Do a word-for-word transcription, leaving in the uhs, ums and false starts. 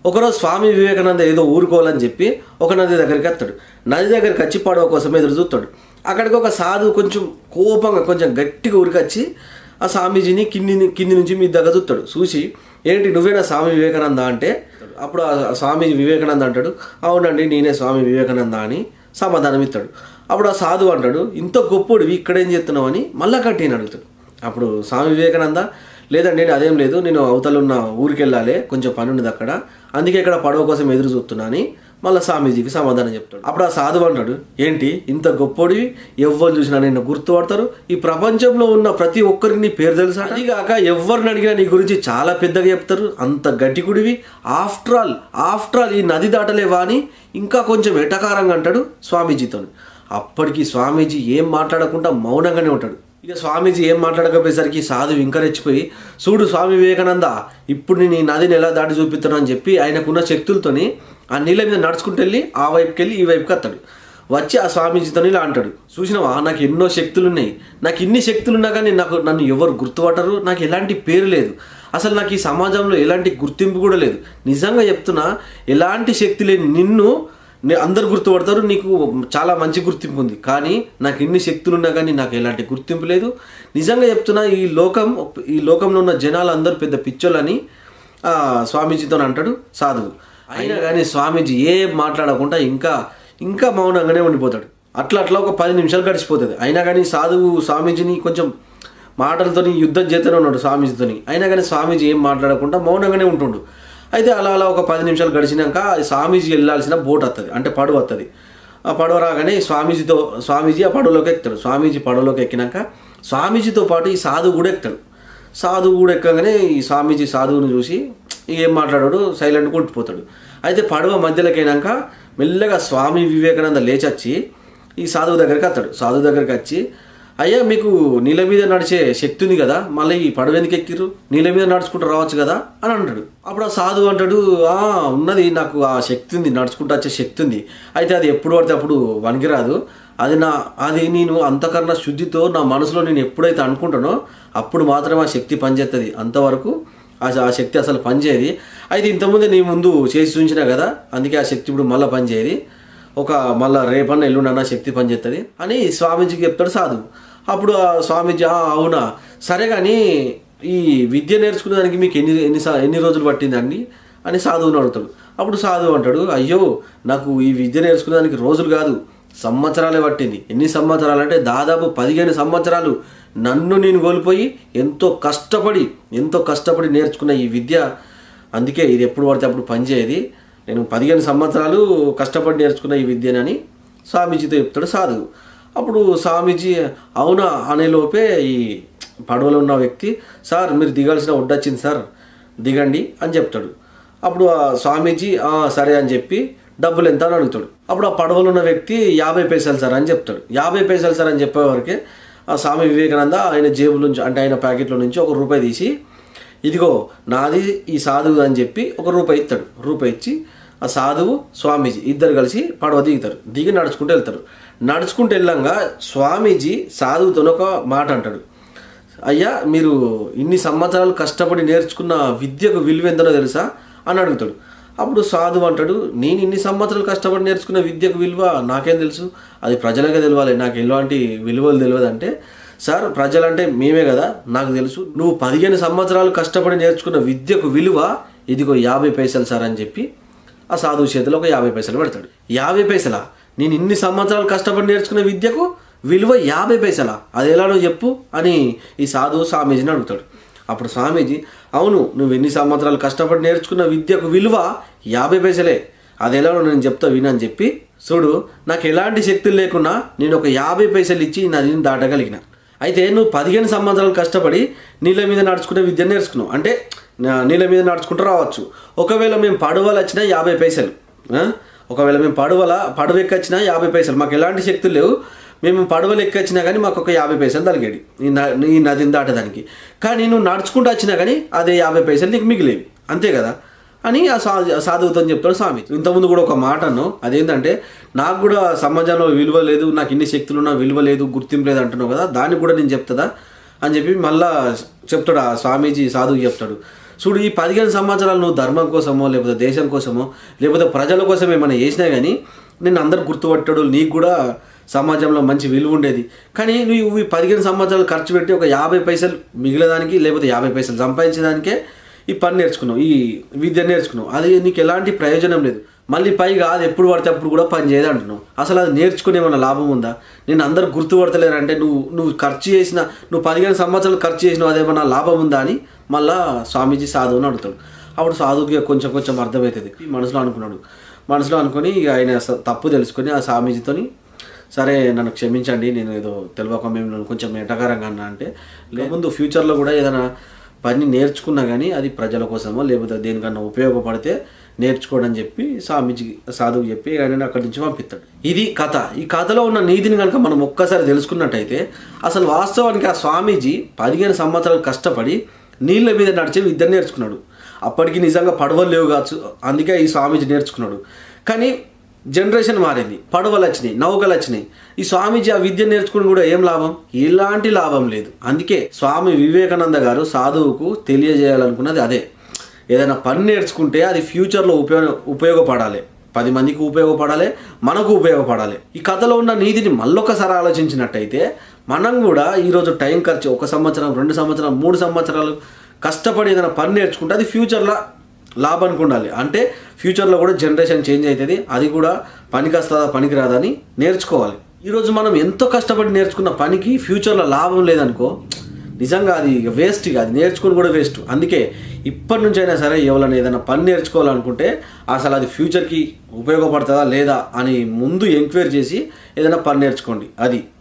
ఒకరోజు స్వామి వివేకానంద ఏదో ఊరుకోవాలని చెప్పి ఒక నది దగ్గరికి వస్తాడు. నది దగ్గరికి వచ్చి పడవ కోసం ఎదురు చూస్తాడు. అక్కడికి ఒక సాధువు కొంచెం కోపంగా కొంచెం గట్టిగా ఉరికొచ్చి ఆ స్వామీజీని కింది కింది నుంచి మీ దగ్గర చూస్తాడు. చూసి ఏంటి నువ్వేనా స్వామి వివేకానంద అంటే అప్పుడు ఆ స్వామి వివేకానంద అంటాడు, అవునండి నేనే స్వామి వివేకానంద అని సమాధానం ఇస్తాడు. అప్పుడు ఆ సాధువు అంటాడు, ఇంత గొప్పోడివి ఇక్కడేం చేస్తున్నావు అని మళ్ళా కట్టిని అడుగుతాడు. అప్పుడు స్వామి వివేకానంద లేదండి అదేం లేదు, నేను అవతల ఉన్న ఊరికి వెళ్ళాలి, కొంచెం పని ఉన్నది అక్కడ, అందుకే ఇక్కడ పడవ కోసం ఎదురు చూస్తున్నా అని మళ్ళీ స్వామీజీకి సమాధానం చెప్తాడు. అప్పుడు ఆ సాధువు అంటాడు, ఏంటి ఇంత గొప్పోడివి, ఎవ్వరు చూసినా నిన్ను గుర్తుపడతారు, ఈ ప్రపంచంలో ఉన్న ప్రతి ఒక్కరికి నీ పేరు తెలుసా, అదిగాక ఎవరిని అడిగినా నీ గురించి చాలా పెద్దగా చెప్తారు, అంత గట్టికుడివి, ఆఫ్టర్ ఆల్ ఆఫ్టర్ ఆల్ ఈ నది దాటలేవా అని ఇంకా కొంచెం ఎటకారంగా అంటాడు స్వామీజీతో. అప్పటికి స్వామీజీ ఏం మాట్లాడకుండా మౌనంగానే ఉంటాడు. ఇక స్వామీజీ ఏం మాట్లాడకపోయేసరికి సాధువు ఇంకా రెచ్చిపోయి, చూడు స్వామి వివేకానంద ఇప్పుడు నేను ఈ నదిని ఎలా దాటి చూపిస్తాను అని చెప్పి ఆయనకున్న శక్తులతోని ఆ నీళ్ళ మీద నడుచుకుంటూ వెళ్ళి ఆ వైపుకి వెళ్ళి ఈ వైపుకి వస్తాడు. వచ్చి ఆ స్వామీజీతో ఇలా అంటాడు, చూసినావా నాకు ఎన్నో శక్తులు ఉన్నాయి, నాకు ఇన్ని శక్తులు ఉన్నా కానీ నాకు నన్ను ఎవరు గుర్తుపట్టరు, నాకు ఎలాంటి పేరు లేదు, అసలు నాకు ఈ సమాజంలో ఎలాంటి గుర్తింపు కూడా లేదు, నిజంగా చెప్తున్నా ఎలాంటి శక్తి లేని నిన్ను అందరు గుర్తుపడతారు, నీకు చాలా మంచి గుర్తింపు ఉంది, కానీ నాకు ఎన్ని శక్తులు ఉన్నా కానీ నాకు ఎలాంటి గుర్తింపు లేదు, నిజంగా చెప్తున్నా ఈ లోకం ఈ లోకంలో ఉన్న జనాలు అందరూ పెద్ద పిచ్చోళ్ళని స్వామీజీతో అంటాడు సాధువు. అయినా కానీ స్వామీజీ ఏం మాట్లాడకుండా ఇంకా ఇంకా మౌనంగానే ఉండిపోతాడు. అట్లా అట్లా ఒక పది నిమిషాలు గడిచిపోతుంది. అయినా కానీ సాధువు స్వామీజీని కొంచెం మాటలతోని యుద్ధం చేస్తూనే ఉన్నాడు స్వామీజీతోని. అయినా కానీ స్వామీజీ ఏం మాట్లాడకుండా మౌనంగానే ఉంటుండు. అయితే అలా అలా ఒక పది నిమిషాలు గడిచినాక స్వామీజీ వెళ్ళాల్సిన బోట్ వస్తుంది, అంటే పడవ వస్తుంది. ఆ పడవ రాగానే స్వామీజీతో స్వామీజీ ఆ పడవలోకి ఎక్కుతాడు. స్వామీజీ పడవలోకి ఎక్కినాక స్వామీజీతో పాటు ఈ సాధువు కూడా ఎక్కుతాడు. సాధువు కూడా ఎక్కగానే ఈ స్వామీజీ సాధువుని చూసి ఏం మాట్లాడాడు సైలెంట్గా ఉండిపోతాడు. అయితే పడవ మధ్యలోకి అయినాక మెల్లగా స్వామి వివేకానంద లేచొచ్చి ఈ సాధువు దగ్గరికి వస్తాడు. సాధువు దగ్గరికి వచ్చి, అయ్యా మీకు నీళ్ళ మీద నడిచే శక్తి ఉంది కదా, మళ్ళీ ఈ పడవ ఎందుకు ఎక్కిర్రు, నీళ్ళ మీద నడుచుకుంటూ రావచ్చు కదా అని అంటాడు. అప్పుడు ఆ సాధువు అంటాడు, ఉన్నది నాకు ఆ శక్తి ఉంది, నడుచుకుంటూ వచ్చే శక్తి ఉంది, అయితే అది ఎప్పుడు పడితే అప్పుడు వనికిరాదు, అది నా అది నేను అంతకన్నా శుద్ధితో నా మనసులో నేను ఎప్పుడైతే అనుకుంటానో అప్పుడు మాత్రమే ఆ శక్తి పనిచేస్తుంది, అంతవరకు ఆ శక్తి అసలు పనిచేయదు. అయితే ఇంతకుముందే నీ ముందు చేసి చూపించినా కదా, అందుకే ఆ శక్తి ఇప్పుడు మళ్ళీ పనిచేయదు, ఒక మళ్ళీ రేపన్న ఎల్లుండన్న శక్తి పనిచేస్తుంది అని స్వామీజీకి చెప్తాడు సాధువు. అప్పుడు ఆ స్వామీజీ అవునా సరే కానీ ఈ విద్య నేర్చుకునేదానికి మీకు ఎన్ని ఎన్ని ఎన్ని రోజులు పట్టిందండి అని సాధువుని అడుగుతాడు. అప్పుడు సాధువు అంటాడు, అయ్యో నాకు ఈ విద్య నేర్చుకునేదానికి రోజులు కాదు సంవత్సరాలే పట్టింది. ఎన్ని సంవత్సరాలు అంటే దాదాపు పదిహేను సంవత్సరాలు నన్ను నేను కోల్పోయి ఎంతో కష్టపడి ఎంతో కష్టపడి నేర్చుకున్న ఈ విద్య, అందుకే ఇది ఎప్పుడు పడితే అప్పుడు పనిచేయది, నేను పదిహేను సంవత్సరాలు కష్టపడి నేర్చుకున్న ఈ విద్యనని స్వామీజీతో చెప్తాడు సాధువు. అప్పుడు స్వామీజీ అవునా అనేలోపే ఈ పడవలో ఉన్న వ్యక్తి, సార్ మీరు దిగాల్సిన ఒడ్డొచ్చింది సార్ దిగండి అని చెప్తాడు. అప్పుడు ఆ స్వామీజీ సరే అని చెప్పి డబ్బులు ఎంత అని అడుగుతాడు. అప్పుడు ఆ పడవలో ఉన్న వ్యక్తి యాభై పైసలు సార్ అని చెప్తాడు. యాభై పైసలు సార్ అని చెప్పేవరకే ఆ స్వామి వివేకానంద ఆయన జేబుల నుంచి అంటే ఆయన ప్యాకెట్లో నుంచి ఒక రూపాయి తీసి, ఇదిగో నాది ఈ సాధువు అని చెప్పి ఒక రూపాయి ఇస్తాడు. రూపాయి ఇచ్చి ఆ సాధువు స్వామీజీ ఇద్దరు కలిసి పడవ దిగుతారు. దిగి నడుచుకుంటూ వెళ్తారు. నడుచుకుంటూ వెళ్ళంగా స్వామీజీ సాధువుతో ఒక మాట అంటాడు, అయ్యా మీరు ఇన్ని సంవత్సరాలు కష్టపడి నేర్చుకున్న విద్యకు విలువ ఎంతనో తెలుసా అని అడుగుతాడు. అప్పుడు సాధువు అంటాడు, నేను ఇన్ని సంవత్సరాలు కష్టపడి నేర్చుకున్న విద్యకు విలువ నాకేం తెలుసు, అది ప్రజలకే తెలియాలి, నాకు ఎలాంటి విలువలు తెలియదు అంటే, సార్ ప్రజలంటే మేమే కదా, నాకు తెలుసు, నువ్వు పదిహేను సంవత్సరాలు కష్టపడి నేర్చుకున్న విద్యకు విలువ ఇదిగో యాభై పైసలు సార్ అని చెప్పి ఆ సాధువు చేతిలో ఒక యాభై పైసలు పెడతాడు. యాభై పైసలా, నేను ఇన్ని సంవత్సరాలు కష్టపడి నేర్చుకున్న విద్యకు విలువ యాభై పైసలా, అది ఎలానో చెప్పు అని ఈ సాధువు స్వామీజీని అడుగుతాడు. అప్పుడు స్వామీజీ, అవును నువ్వు ఎన్ని సంవత్సరాలు కష్టపడి నేర్చుకున్న విద్యకు విలువ యాభై పైసలే, అది ఎలానో నేను చెప్తా వినని చెప్పి, చూడు నాకు ఎలాంటి శక్తులు లేకున్నా నేను ఒక యాభై పైసలు ఇచ్చి నదిని దాటగలిగిన, అయితే నువ్వు పదిహేను సంవత్సరాలు కష్టపడి నీళ్ళ మీద నడుచుకునే విద్య నేర్చుకున్నావు, అంటే నీళ్ళ మీద నడుచుకుంటూ రావచ్చు, ఒకవేళ మేము పడవలు వచ్చినా యాభై పైసలు, ఒకవేళ మేము పడవల పడవ ఎక్కొచ్చినా యాభై పైసలు, మాకు ఎలాంటి శక్తులు లేవు, మేము పడవలు ఎక్కొచ్చినా కానీ మాకు ఒక యాభై పైసలు తలిగేది ఈ ఈ నదిని దాటడానికి, కానీ నువ్వు నడుచుకుంటూ వచ్చినా కానీ అదే యాభై పైసలు నీకు మిగిలేవి, అంతే కదా అని ఆ సా సాధువుతో చెప్తాడు స్వామి. ఇంతకుముందు కూడా ఒక మాట అను, అదేంటంటే నాకు కూడా సమాజంలో విలువ లేదు, నాకు ఇన్ని శక్తులు ఉన్నా విలువ లేదు, గుర్తింపు లేదు అంటున్నావు కదా, దానికి కూడా నేను చెప్తుందా అని చెప్పి మళ్ళా చెప్తాడు ఆ స్వామీజీ సాధువు చెప్తాడు. చూడు ఈ పదిహేను సంవత్సరాలు నువ్వు ధర్మం కోసమో లేకపోతే దేశం కోసమో లేకపోతే ప్రజల కోసం ఏమైనా చేసినా కానీ నేను అందరు గుర్తుపట్టాడు, నీకు కూడా సమాజంలో మంచి విలువ ఉండేది. కానీ నువ్వు ఈ పదిహేను సంవత్సరాలు ఖర్చు పెట్టి ఒక యాభై పైసలు మిగిలేదానికి లేకపోతే యాభై పైసలు సంపాదించడానికే ఈ పని నేర్చుకున్నావు, ఈ విద్య నేర్చుకున్నావు. అది నీకు ఎలాంటి ప్రయోజనం లేదు. మళ్ళీ పైగా అది ఎప్పుడు పడితే అప్పుడు కూడా పని చేయదు అంటున్నావు. అసలు అది నేర్చుకునే ఏమైనా లాభం ఉందా? నేను అందరు గుర్తుపడతలేరంటే నువ్వు నువ్వు ఖర్చు చేసిన నువ్వు పదిహేను సంవత్సరాలు ఖర్చు చేసినావు అదేమన్నా లాభం ఉందా అని మళ్ళా స్వామీజీ సాధువుని అడుగుతాడు. అప్పుడు సాధువుకి కొంచెం కొంచెం అర్థమవుతుంది. మనసులో అనుకున్నాడు. మనసులో అనుకుని ఆయన తప్పు తెలుసుకొని ఆ స్వామీజీతోని సరే నన్ను క్షమించండి, నేను ఏదో తెలియక మేము కొంచెం ఎటకారంగా అన్నా అంటే, లేకపోతే ఫ్యూచర్లో కూడా ఏదైనా పని నేర్చుకున్నా కానీ అది ప్రజల కోసమో లేకపోతే దేనికన్నా ఉపయోగపడితే నేర్చుకోవడం చెప్పి స్వామీజీ సాధువు చెప్పి ఆయన అక్కడి నుంచి పంపిస్తాడు. ఇది కథ. ఈ కథలో ఉన్న నీతిని కనుక మనం ఒక్కసారి తెలుసుకున్నట్టయితే అసలు వాస్తవానికి ఆ స్వామీజీ పదిహేను సంవత్సరాలు కష్టపడి నీళ్ళ మీద నడిచే విద్య నేర్చుకున్నాడు. అప్పటికి నిజంగా పడవలు లేవు కావచ్చు, అందుకే ఈ స్వామీజీ నేర్చుకున్నాడు. కానీ జనరేషన్ మారింది, పడవలు వచ్చినాయి, నౌకలు వచ్చినాయి. ఈ స్వామీజీ ఆ విద్య నేర్చుకుని కూడా ఏం లాభం? ఎలాంటి లాభం లేదు. అందుకే స్వామి వివేకానంద గారు సాధువుకు తెలియజేయాలనుకున్నది అదే. ఏదైనా పని నేర్చుకుంటే అది ఫ్యూచర్లో ఉపయోగ ఉపయోగపడాలి, పది మందికి ఉపయోగపడాలి, మనకు ఉపయోగపడాలి. ఈ కథలో ఉన్న నీతిని మళ్ళొకసారి ఆలోచించినట్టయితే మనం కూడా ఈరోజు టైం ఖర్చు ఒక సంవత్సరం రెండు సంవత్సరం మూడు సంవత్సరాలు కష్టపడి ఏదైనా పని నేర్చుకుంటే అది ఫ్యూచర్లో లాభానికి ఉండాలి. అంటే ఫ్యూచర్లో కూడా జనరేషన్ చేంజ్ అవుతుంది, అది కూడా పనికి వస్తుందా పనికి రాదని నేర్చుకోవాలి. ఈరోజు మనం ఎంతో కష్టపడి నేర్చుకున్న పనికి ఫ్యూచర్లో లాభం లేదనుకో నిజంగా అది వేస్ట్, ఇక అది నేర్చుకుని కూడా వేస్ట్. అందుకే ఇప్పటి నుంచి అయినా సరే ఎవరైనా ఏదైనా పని నేర్చుకోవాలనుకుంటే అసలు అది ఫ్యూచర్కి ఉపయోగపడుతుందా లేదా అని ముందు ఎంక్వైరీ చేసి ఏదైనా పని నేర్చుకోండి. అది